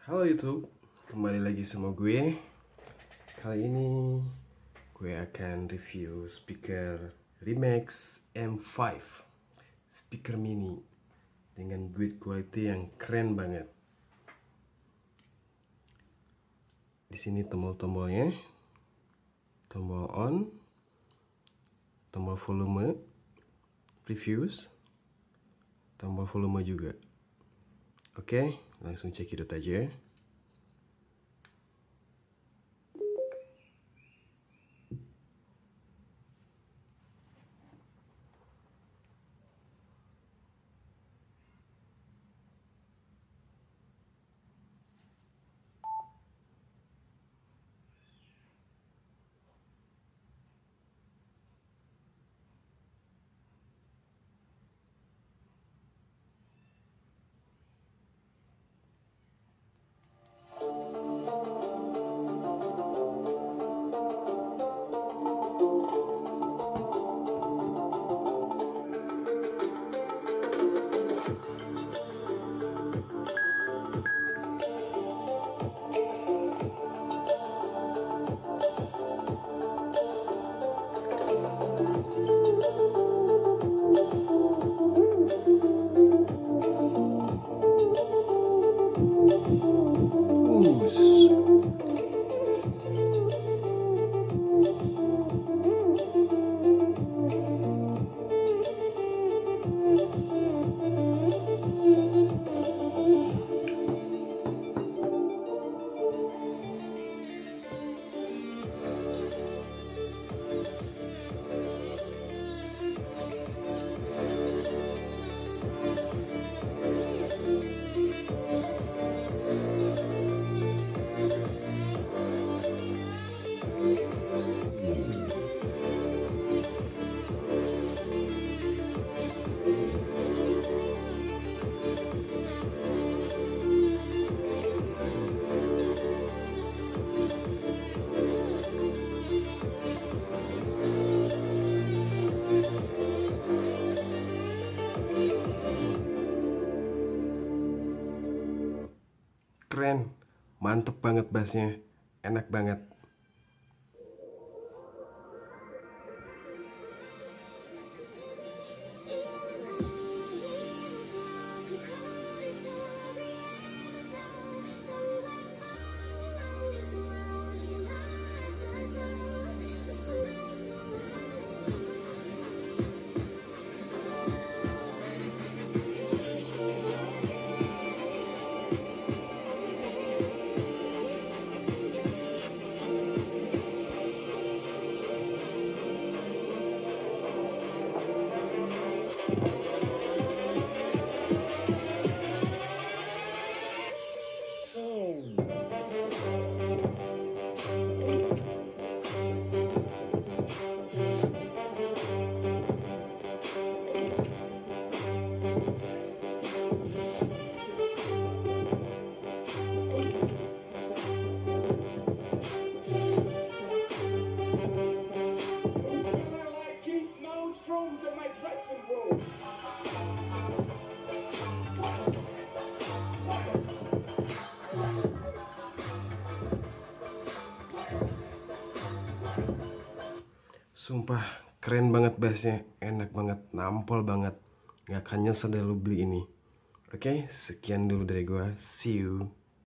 Halo YouTube, kembali lagi sama gue. Kali ini gue akan review speaker Remax M5 speaker mini dengan build quality yang keren banget. Di sini tombol-tombolnya, tombol on, tombol volume, previews, tombol volume juga. Oke, langsung cekidot aja. Keren, mantep banget bassnya, enak banget. Sumpah keren banget bassnya, enak banget, nampol banget. Gak akan nyesel deh lu beli ini. Oke, sekian dulu dari gua. See you.